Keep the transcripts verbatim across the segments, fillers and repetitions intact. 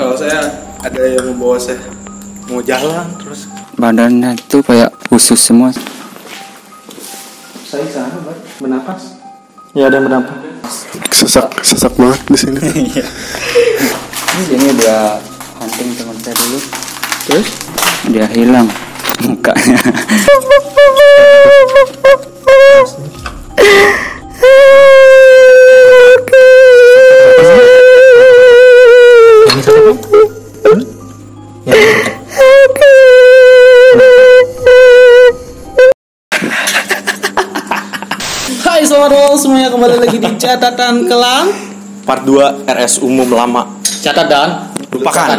Kalau saya ada yang membawa saya mau jalan terus badannya itu kayak khusus semua. Saya sana Mbak, bernapas. Ya ada yang bernapas. Sesak sesak banget di sini. Ini dia hunting teman saya dulu. Terus dia hilang mukanya. Hai selamat malam semuanya, kembali lagi di Catatan Kelam Part dua R S umum lama. Catat dan Lupakan.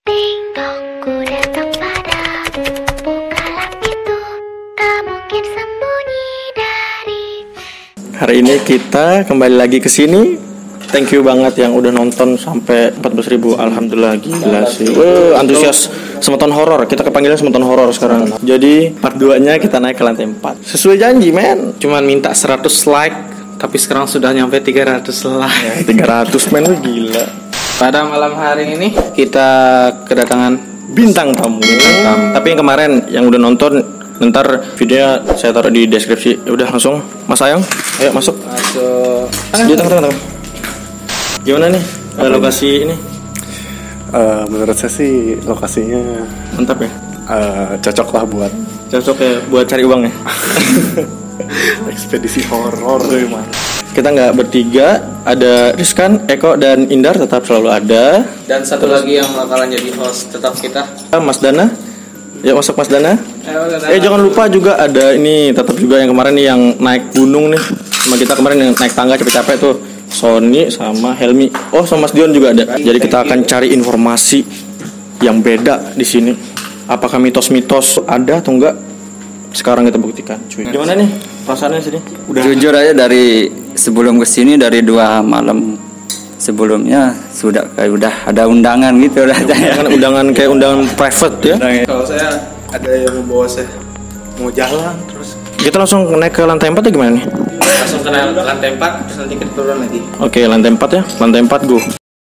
Hari ini kita kembali lagi ke sini. Thank you banget yang udah nonton sampai empat belas ribu. Alhamdulillah, gila sih. Wah, antusias semeton horor. Kita kepanggilnya semeton horor sekarang. Jadi part dua-nya kita naik ke lantai empat. Sesuai janji, men. cuman minta seratus like, tapi sekarang sudah nyampe tiga ratus like. tiga ratus men, gila. Pada malam hari ini kita kedatangan Bintang tamu. tamu. Tapi yang kemarin yang udah nonton, ntar videonya saya taruh di deskripsi. Ya udah langsung, Mas Ayang, ayo masuk. Masuk. Di tengah-tengah. Gimana nih uh, lokasi ini? Uh, menurut saya sih lokasinya Mantap ya? uh, cocok lah buat Cocok ya buat cari uang ya? ekspedisi horor. Kita nggak bertiga, ada Rizkan, Eko, dan Indar tetap selalu ada. Dan satu lagi yang bakalan jadi host tetap kita, Mas Dana, ya masuk Mas Dana. Eh, Eh jangan lupa juga ada ini tetap juga yang kemarin nih yang naik gunung nih sama kita kemarin yang naik tangga capek-capek tuh, Sony sama Helmi. Oh sama Mas Dion juga ada. Jadi kita akan cari informasi yang beda di sini. Apakah mitos-mitos ada atau enggak? Sekarang kita buktikan. Cuy. Gimana nih perasaannya sini? Udah jujur aja dari sebelum kesini dari dua malam sebelumnya sudah kayak udah ada undangan gitu rasanya. Undangan, undangan kayak undangan private ya. kalau saya ada yang membawa saya mau jalan terus Kita langsung naik ke lantai empat atau gimana nih? langsung ke lantai empat, terus nanti kita turun lagi. Oke, lantai empat ya. Lantai empat go.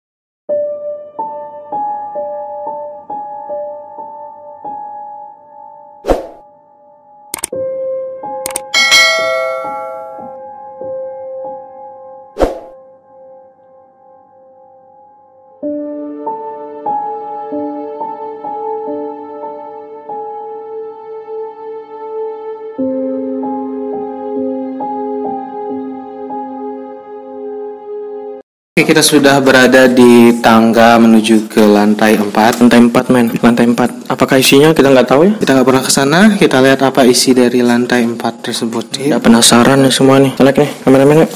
Oke, kita sudah berada di tangga menuju ke lantai empat. Lantai empat men, lantai empat. Apakah isinya kita nggak tahu ya? Kita nggak pernah ke sana. Kita lihat apa isi dari lantai empat tersebut. Ya penasaran nih semua nih. Kita naik nih, kameramen yuk.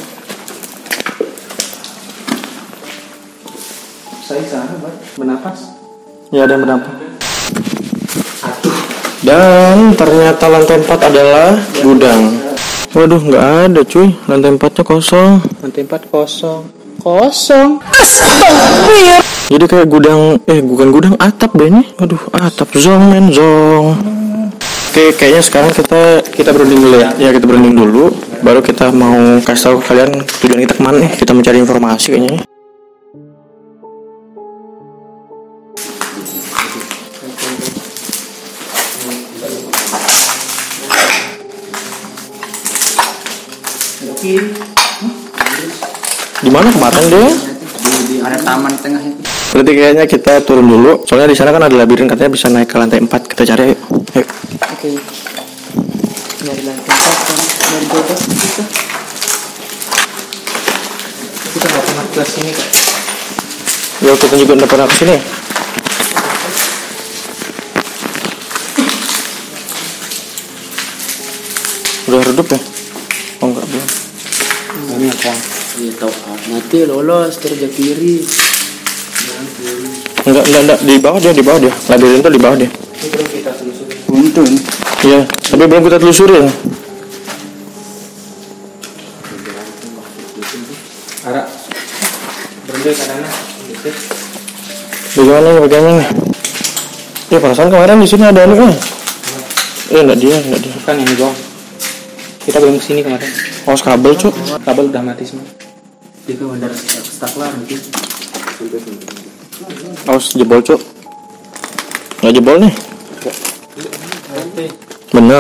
Saya sana, Mbak. Bernapas. Ya ada yang berapa? Dan ternyata lantai empat adalah gudang. Waduh, nggak ada cuy. Lantai empatnya kosong. Lantai empat kosong. Kosong. Jadi kayak gudang, eh bukan gudang, atap deh ini. Waduh, atap zong men, zong. Oke, kayaknya sekarang kita kita berunding dulu ya. Ya kita berunding dulu. Baru kita mau kasih tahu ke kalian tujuan kita kemana nih. Kita mencari informasi kayaknya. Di mana kemarin deh? Di, di ada taman di tengah itu. Berarti kayaknya kita turun dulu. Soalnya di sana kan ada labirin, katanya bisa naik ke lantai empat. Kita cari ayo. Ayo. Oke. Dari lantai empat kan dari bawah kita. Kita nggak pernah ke sini kok. Ya kita juga udah pernah kesini. Udah redup ya? Oh enggak belum. Ini apa? Itu nanti lolos kerja kiri. Enggak, enggak, enggak, di bawah dia, di bawah dia. Labirin tuh di bawah dia. Ini belum kita telusuri. Untuk ini. Iya, tapi belum kita telusurin. Ara. Berhenti kanan. Bagaimana nih, bagaimana nih? Ya perasaan kemarin di sini ada nih. Eh, eh enggak dia, enggak dia. Bukan ini doang. Kita belum kesini kemarin. Oh, kabel cuk. Kabel udah mati semua. Dia kan bandar stuck lah mungkin. Awas jebol cuk. Nggak jebol nih. Bener.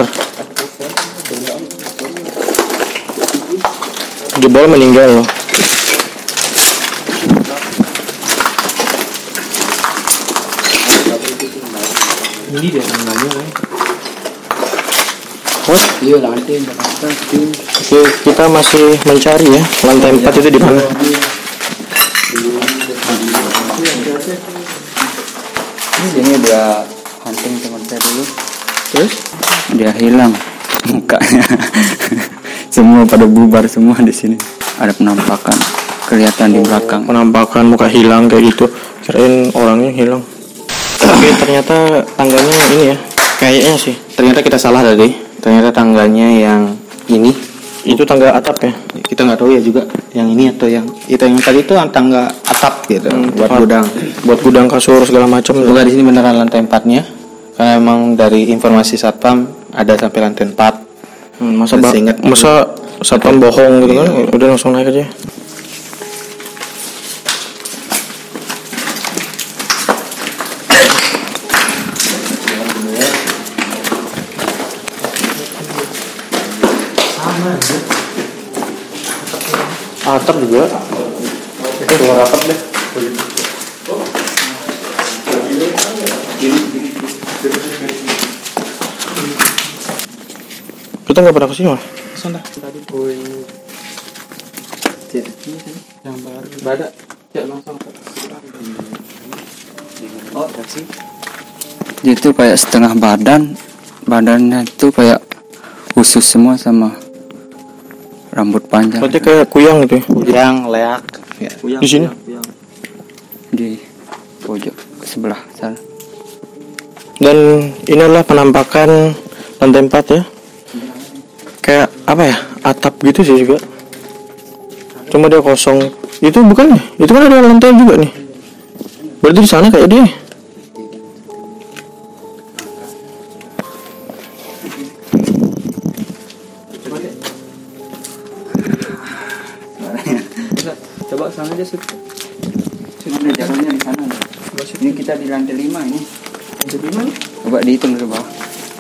Jebol meninggal loh. Ini dia tangganya kan. What? Iya lantai Jakarta itu. Oke, kita masih mencari ya lantai empat itu di mana. Sini dia hunting teman saya dulu. Terus? Dia hilang mukanya. Semua pada bubar semua di sini. Ada penampakan kelihatan di belakang. Penampakan muka hilang kayak gitu. Kirain orangnya hilang. Oke, ternyata tangganya ini ya. Kayaknya sih. Ternyata kita salah tadi. Ternyata tangganya yang ini. Itu tangga atap ya. Kita nggak tahu ya juga yang ini atau yang itu yang tadi itu tangga atap gitu Hmm, buat tempat- gudang. Buat gudang kasur segala macam. Semoga di sini beneran lantai empatnya. Karena emang dari informasi satpam ada sampai lantai empat. Hmm, masa Masih ba- ingat. masa satpam bohong gitu kan? Udah langsung naik aja. Atap juga. Itu keluar atap deh. Kita nggak pernah kesini mah. Sana tadi poin. Yang baru. Bada. Ya langsung ke Oh, taksi. Dia itu kayak setengah badan, badannya itu kayak khusus semua sama rambut panjang. Berarti kayak kuyang gitu ya. Yang leak. Ya. Di sini. Di pojok sebelah sana. Dan ini adalah penampakan lantai empat ya. Kayak apa ya? Atap gitu sih juga. Cuma dia kosong. Itu bukan ya? Itu kan ada lantai juga nih. Berarti di sana kayak dia. Coba sana aja sih. Sini jalannya di sana. Ini kita di lantai lima ini. Lantai lima nih. Coba dihitung ke bawah.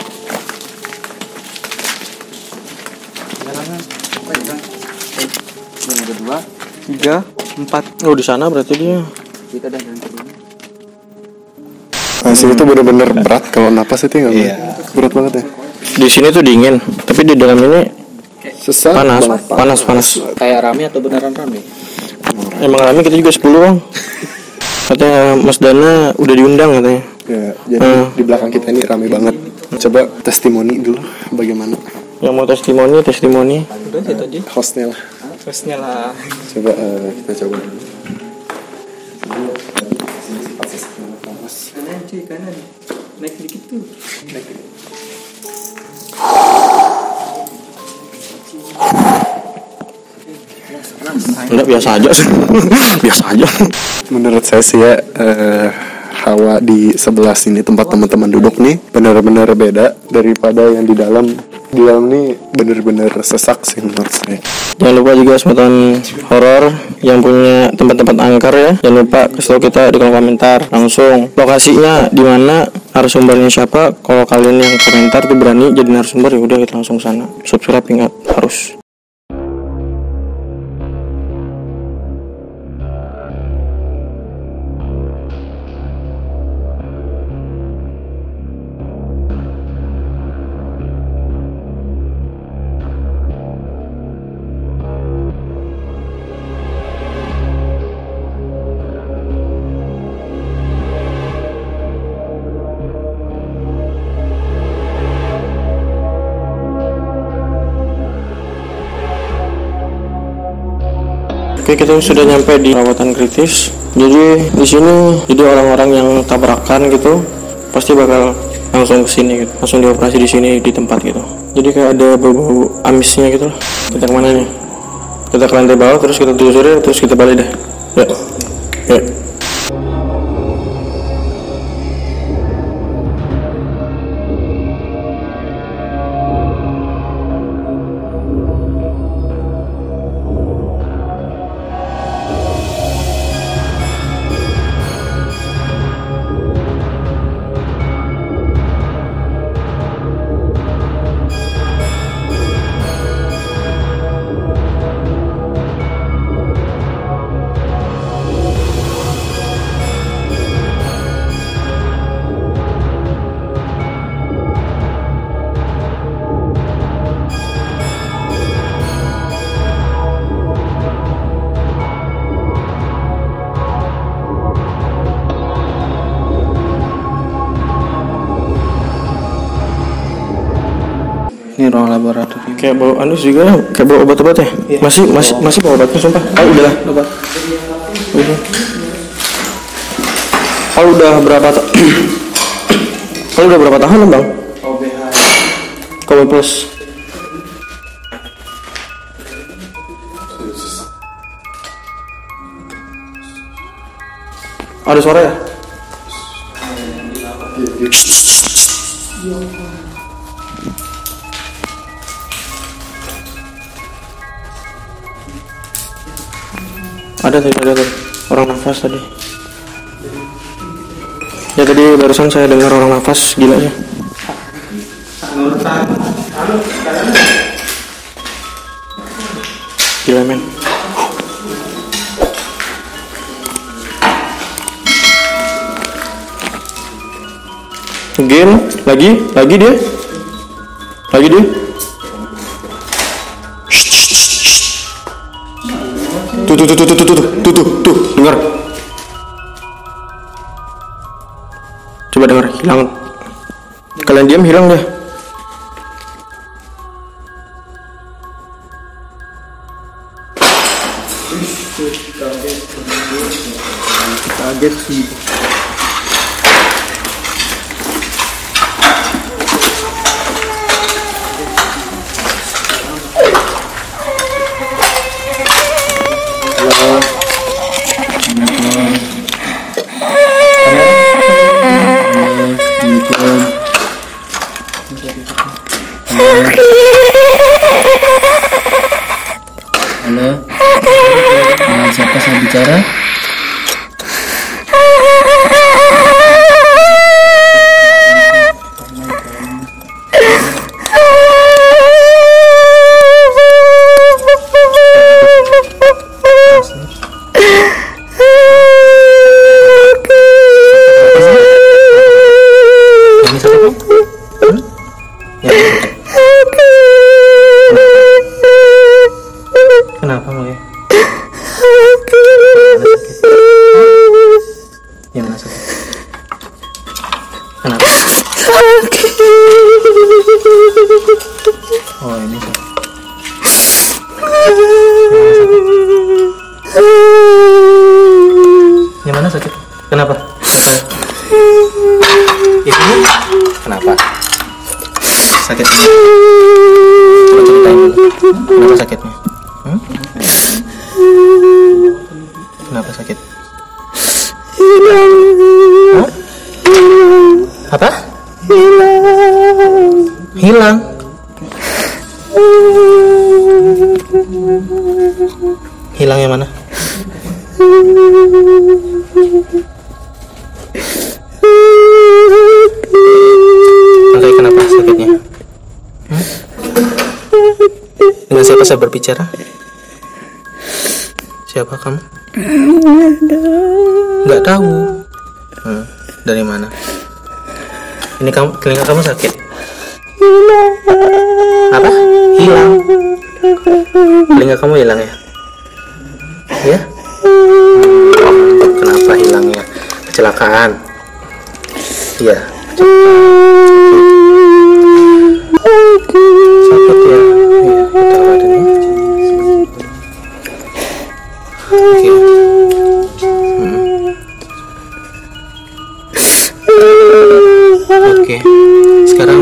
Jalangan. Apa ya bang? Yang ada dua, tiga, empat. Oh di sana berarti dia. Kita udah lantai lima. Nah, sini tuh bener-bener berat kalau napas itu nggak Iya. berat banget ya. Di sini tuh dingin, tapi di dalam ini Sesak panas, banget, Pak. panas, panas. Kayak rame atau beneran rame? Emang rame kita juga sepuluh bang. Katanya Mas Dana udah diundang katanya. Ya, jadi Hmm. di belakang kita ini rame banget. Coba testimoni dulu bagaimana Yang mau testimoni, testimoni. Udah sih tadi. hostnya lah. Terusnya lah. Coba eh, kita coba dulu. Kanan cuy kanan. Naik dikit tuh. Enggak, biasa aja sih. Biasa aja. Menurut saya sih ya eh, hawa di sebelah sini tempat teman-teman duduk nih benar-benar beda daripada yang di dalam. Di dalam nih benar-benar sesak sih menurut saya. Jangan lupa juga sematan horor yang punya tempat-tempat angker ya. Jangan lupa kasih tahu kita di kolom komentar langsung lokasinya di mana, narasumbernya siapa. Kalau kalian yang komentar tuh berani jadi narasumber ya udah kita langsung sana. Subscribe ingat harus. Oke, kita sudah nyampe di perawatan kritis. Jadi di sini jadi orang-orang yang tabrakan gitu pasti bakal langsung ke sini gitu. Langsung dioperasi di sini di tempat gitu. Jadi kayak ada bau-bau amisnya gitu lah. Kita kemana nih? Kita ke lantai bawah terus kita telusuri terus kita balik deh. Ya. Ya. Ini ruang laboratorium. Kayak bawa anu juga, kayak bawa obat-obat ya? Iya. Masih masih masih bawa obatnya sumpah. Oh udah lah. Obat. Udah. Kalau udah berapa ta- Kalau udah berapa tahun bang? O B H. Kopi plus. Ada suara ya? Ada tadi, ada tadi. Orang nafas tadi. Ya tadi barusan saya dengar orang nafas, gila sih. Gila men. Again, lagi, lagi dia, lagi dia. Tuh, tuh, tuh, tuh, tuh, tuh, tuh, tuh, tuh, tuh, dengar. Coba dengar, hilang. Kalian diam, hilang deh. Kaget sih. Halo, dengan siapa saya bicara? Kenapa mau ya? Yang mana sakit? Kenapa? Oh ini sakit. Yang mana sakit? Kenapa? Kenapa? Ini kenapa? Sakitnya? Coba ceritain dulu. Kenapa sakitnya? Hmm? Kenapa sakit? Hah? Apa? Hilang. Hilang yang mana? Makanya kenapa sakitnya? Hmm? Dengan siapa saya berbicara? Siapa kamu? Nggak tahu. Hmm, dari mana? Ini kamu, telinga kamu sakit? Apa? Hilang. Telinga kamu hilang ya? Ya? Hmm, kenapa hilangnya? Kecelakaan? Iya. Sakit ya? Iya, kita obatin ya. Oke. Hmm. Oke. Sekarang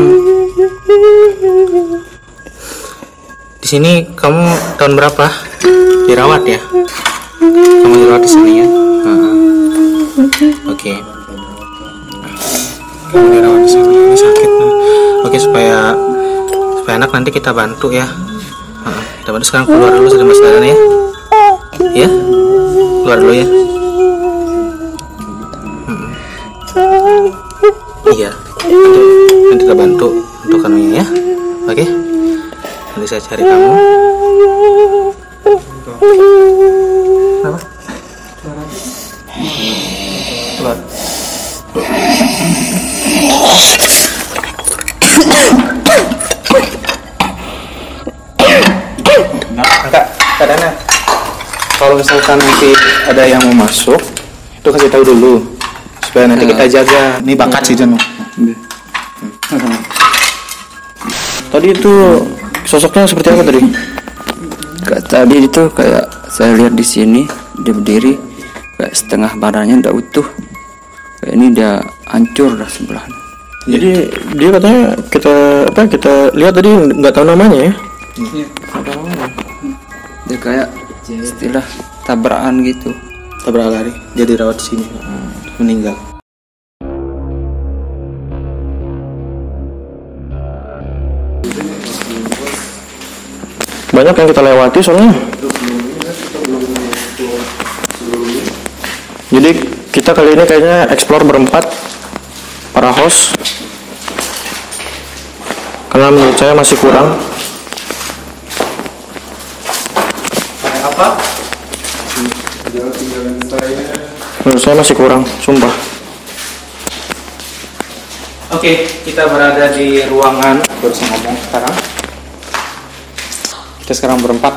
di sini kamu tahun berapa? Dirawat ya? Kamu dirawat di sini ya? Uh-huh. Oke. Kamu dirawat di sini. Ini sakit. Oke, supaya supaya anak nanti kita bantu ya. Uh-huh. Kita bantu. Sekarang keluar dulu sudah Mas Dana ya. Ya, keluar dulu ya. Hmm. Iya, nanti, nanti kita bantu untuk kamunya ya. Oke, nanti saya cari kamu. Apa? Keluar. Angkat, Kak Dana. Kalau misalkan nanti ada yang mau masuk, itu kasih tahu dulu supaya nanti kita jaga. Ini bakat sih Jon. Tadi itu sosoknya seperti apa tadi? Kayak tadi itu kayak saya lihat di sini dia berdiri kayak setengah badannya udah utuh. Kayak ini dia hancur dah sebelah. Jadi dia katanya kita apa kita lihat tadi nggak tahu namanya ya? Iya. Dia kayak istilah tabrakan gitu. Tabrak lari, jadi rawat di sini, hmm. meninggal. Banyak yang kita lewati soalnya. Jadi kita kali ini kayaknya explore berempat para host. Karena menurut saya masih kurang. Apa? Menurut saya masih kurang, sumpah. Oke, kita berada di ruangan. Baru saya ngomong sekarang. Kita sekarang berempat.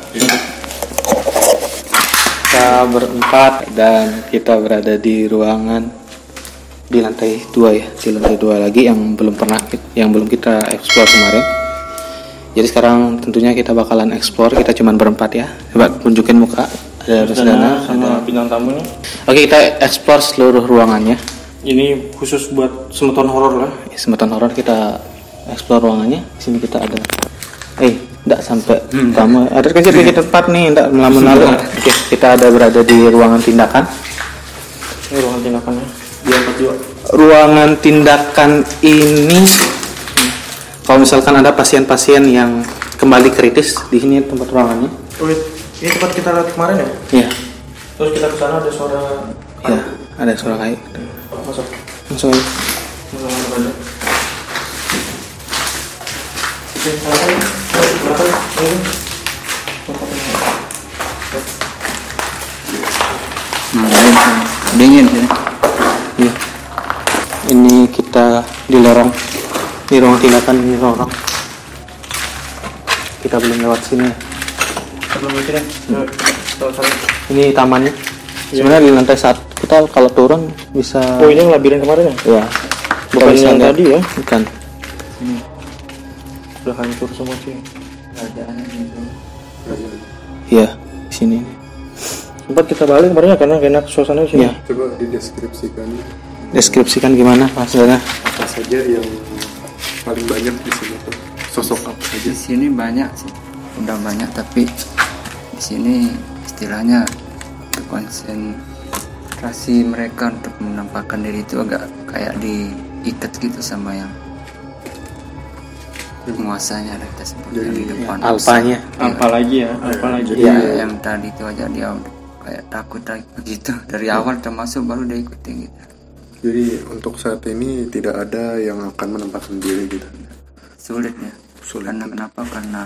Kita berempat dan kita berada di ruangan di lantai dua ya, di lantai dua lagi yang belum pernah, yang belum kita explore kemarin. Jadi sekarang tentunya kita bakalan explore. Kita cuman berempat ya. Coba tunjukin muka. Ada Rusdana sama bintang tamunya. Oke, kita explore seluruh ruangannya. Ini khusus buat semeton horor lah. Ya, semeton horor kita explore ruangannya. Di sini kita ada. Eh, enggak sampai hmm. kamu. Ada kecil di tempat nih, enggak melamun lalu. Oke, kita ada berada di ruangan tindakan. Ini ruangan tindakannya. Di tempat juga. Ruangan tindakan ini, kalau misalkan ada pasien-pasien yang kembali kritis, di sini tempat ruangannya. Oh, ini tempat kita lihat kemarin ya? Iya. Terus kita ke sana ada suara. Iya, ada suara kayak. Masuk. Masuk aja. Masuk aja. Oke, silakan. Silakan. Nah, dingin ya. Iya. Ini kita di lorong, di ruang tindakan ini lorong. Kita belum lewat sini. Belum mikir ya. Ini tamannya. Sebenarnya di lantai satu kita kalau turun bisa. Oh, ini yang labirin kemarin ya? Ya. Bukan yang tadi ya? Bukan. Ini udah hancur semua sih. Iya, di sini. Sempat kita balik kemarin ya karena enak suasana sini. Iya. Coba dideskripsikan Deskripsikan gimana Mas Dana? apa saja yang paling banyak di sini tuh. Sosok apa saja? Di sini banyak sih. Udah banyak tapi di sini istilahnya konsentrasi mereka untuk menampakkan diri itu agak kayak diikat gitu sama yang penguasanya lah kita sebut yang di depan. Ya, alpanya. Apa lagi ya? Apa lagi? Iya, Ya. yang tadi itu aja dia kayak takut begitu dari awal termasuk baru dia ikutin gitu. Jadi untuk saat ini tidak ada yang akan menempatkan diri gitu. Sulit ya. Sulit. Karena kenapa? Karena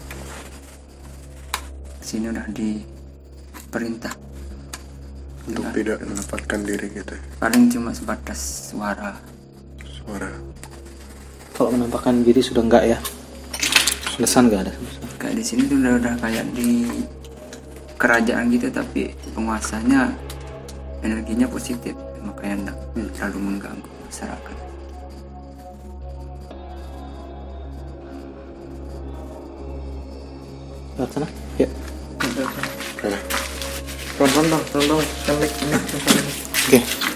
sini udah diperintah Untuk Enggak. tidak menempatkan diri gitu. paling cuma sebatas suara. Suara. Kalau menampakkan diri sudah enggak ya? Lesan enggak ada. Kayak di sini tuh udah, udah kayak di kerajaan gitu tapi penguasanya energinya positif makanya enggak terlalu mengganggu masyarakat. Lewat sana. Ya. Pelan-pelan dong, pelan-pelan. Cemik, cemik, cemik. Oke.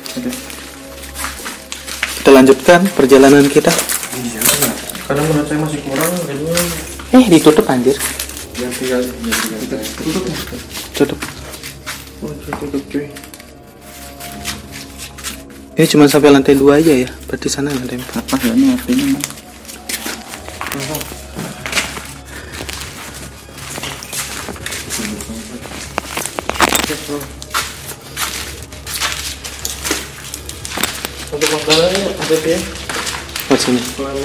Kita lanjutkan perjalanan kita. Iya, karena menurut saya masih kurang jadinya. Eh, ditutup anjir. Yang tinggal tutup ya. Tutup. Oh, tutup cuy. Ini cuma sampai lantai dua aja ya. Berarti sana lantai empat. Apa ya ini artinya? Untuk masalahnya ada ya. Lewat sini.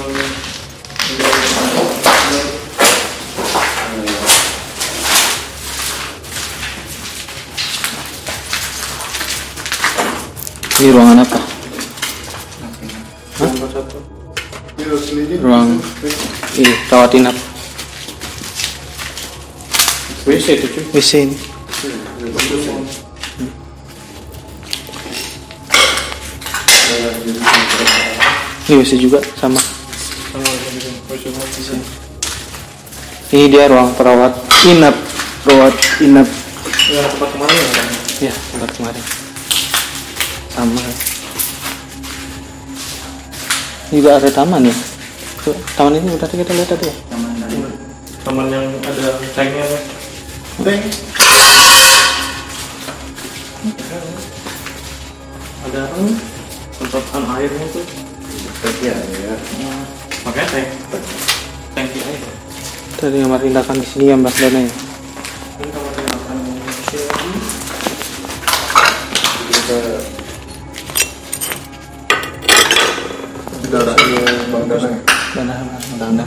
Ini ruangan apa? Hah? Ruang ini rawat inap. W C itu cuy. W C ini. Ini W C juga sama. Sama Ini dia ruang perawat inap, perawat inap. Ya tempat kemarin ya kan? Ya, tempat kemarin. Sama. Ini juga ada taman ya. Tuh, taman ini udah kita lihat tadi ya. Taman dari Taman yang ada tanknya kan? Tank. Ada apa? Tempat airnya tuh. Iya, ya. Makanya tank. Tangki air. Tadi kamar tindakan di sini ya Mbak Dana ya. Ini kamar tindakan manusia lagi. Tidak ada Bang Dana ya? Dana, Dana.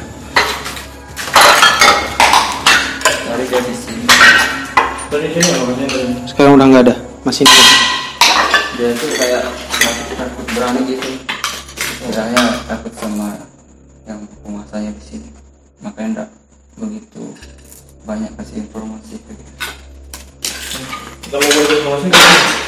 dari dari sini. Dari sini apa maksudnya dari? Sekarang udah nggak ada, masih di sini. Dia tuh kayak takut takut berani gitu. Istilahnya takut sama yang penguasanya di sini. Makanya enggak begitu banyak kasih informasi ke dia. Kita mau belajar informasi kan?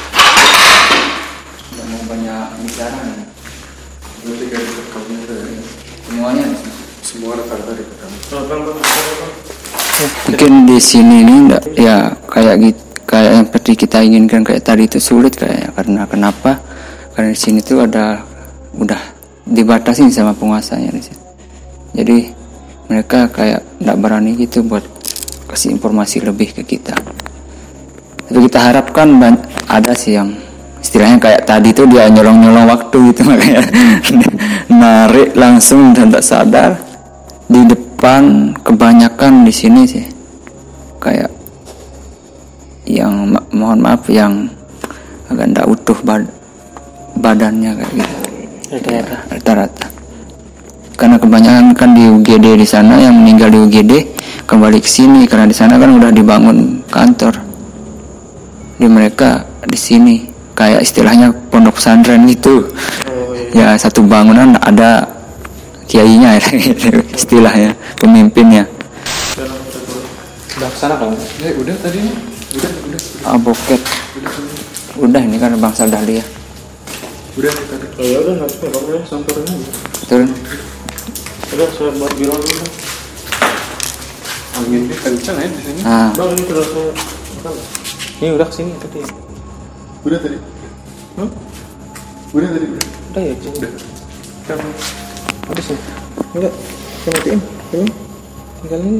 Enggak mau banyak bicara kan. Berarti kayak rekam itu ya. Semuanya di sini. Semua rata-rata direkam. Silakan Bang, silakan. Mungkin di sini ini enggak ya kayak gitu, kayak yang seperti kita inginkan kayak tadi itu sulit kayaknya. Karena kenapa? Karena di sini tuh ada udah dibatasi sama penguasanya di sini. Jadi mereka kayak enggak berani gitu buat kasih informasi lebih ke kita. Tapi kita harapkan ban- ada sih yang istilahnya kayak tadi tuh dia nyolong-nyolong waktu gitu, makanya narik langsung dan tak sadar. Di depan kebanyakan di sini sih kayak yang ma- mohon maaf yang agak ndak utuh bad- badannya kayak gitu. Rata-rata. Rata-rata. Karena kebanyakan kan di U G D di sana yang meninggal di U G D kembali ke sini karena di sana kan udah dibangun kantor. Di mereka di sini kayak istilahnya pondok pesantren gitu. Ya satu bangunan ada kiainya gitu, istilahnya pemimpinnya. Udah kesana kan? Ya udah tadi nih. Udah, udah. Ah, boket. Udah ini kan bangsa Dahlia. Udah nih tadi. Oh ya udah nggak apa-apa ya, samperin aja. Betul. Udah saya buat biro dulu. Anginnya kencang ya di sini. Ah, Bang ini sudah saya makan. Ini udah kesini tadi. Udah tadi. Hmm? Udah tadi. Udah. Udah ya, kesini. Kan habis ya. Enggak, saya matiin. Ini tinggal ini.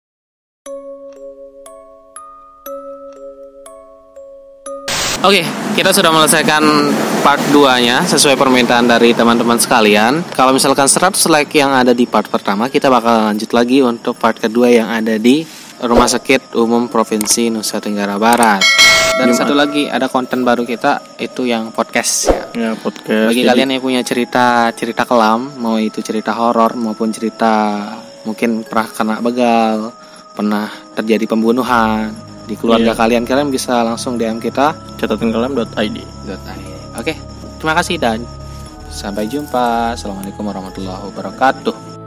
Oke, kita sudah menyelesaikan part dua-nya sesuai permintaan dari teman-teman sekalian. Kalau misalkan seratus like yang ada di part pertama, kita bakal lanjut lagi untuk part kedua yang ada di Rumah Sakit Umum Provinsi Nusa Tenggara Barat. Dan satu lagi ada konten baru kita, itu yang podcast ya. Ya podcast. Bagi kalian yang punya cerita cerita kelam, mau itu cerita horor maupun cerita mungkin pernah kena begal, pernah terjadi pembunuhan di keluarga Iya. kalian, kalian bisa langsung D M kita. catatan kelam dot i d. Oke, terima kasih dan sampai jumpa. Assalamualaikum warahmatullahi wabarakatuh.